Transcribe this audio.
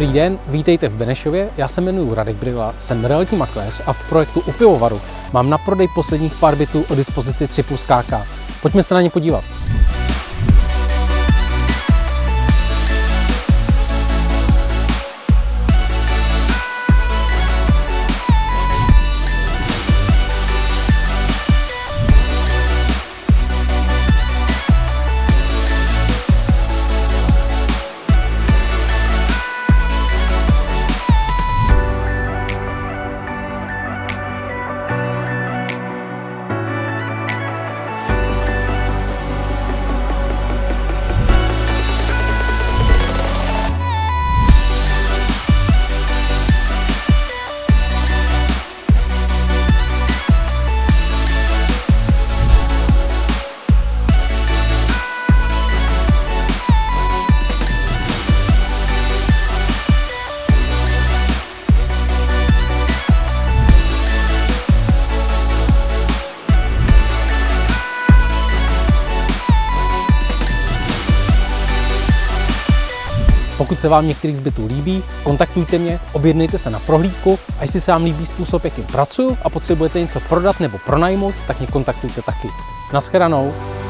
Dobrý den, vítejte v Benešově, já se jmenuji Radek Brila, jsem realitní makléř a v projektu U pivovaru mám na prodej posledních pár bytů o dispozici 3+ KK. Pojďme se na ně podívat. Pokud se vám některý z bytů líbí, kontaktujte mě, objednejte se na prohlídku a jestli se vám líbí způsob, jakým pracuju a potřebujete něco prodat nebo pronajmout, tak mě kontaktujte taky. Naschledanou.